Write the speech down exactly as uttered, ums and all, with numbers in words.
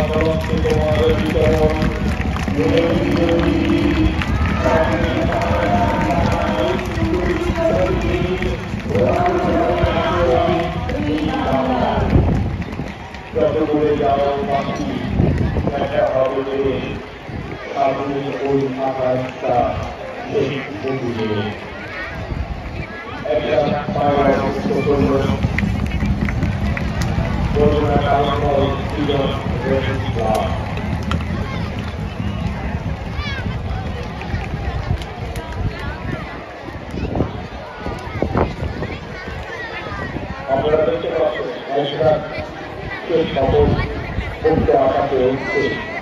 যতদূরে যাও পাখি দেখা হবে যে সামনে ওই আকাশটা সেই বন্ধুরে একটা পায়রা প্রচন্ড বর্ণনা কালফল সৃজন আপনারা দেখতে পাচ্ছেন খবর করতে আকাশে